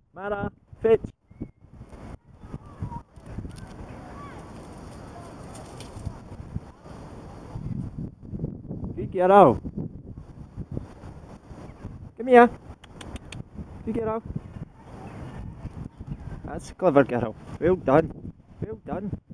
Mara, fetch. Good girl. Come here. Good girl. That's a clever girl. Well done. Well done.